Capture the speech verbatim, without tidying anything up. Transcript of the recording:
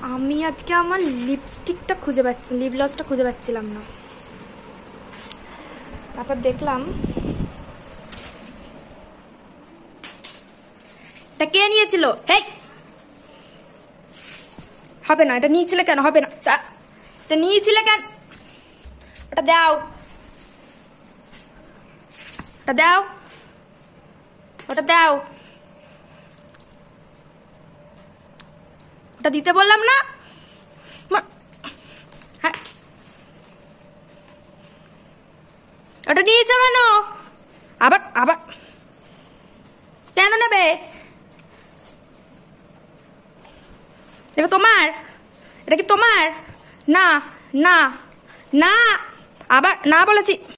আমি আজকে আমার লিপস্টিকটা খুঁজে পাচ্ছি, লিপ গ্লসটা খুঁজে পাচ্ছিলাম না। তারপর দেখলাম এটা কে নিয়েছিল। হেই, হবে না, এটা নিয়েছিলে কেন? হবে না, এটা নিয়েছিলে কেন? ওটা দাও, ওটা দাও, ওটা দাও, ওটা দিতে বললাম না। হ্যাঁ, ওটা নিয়েছে কেন? আবার আবার কেন নেবে? এটা তোমার, এটা কি তোমার? না না না, আবার না বলেছি।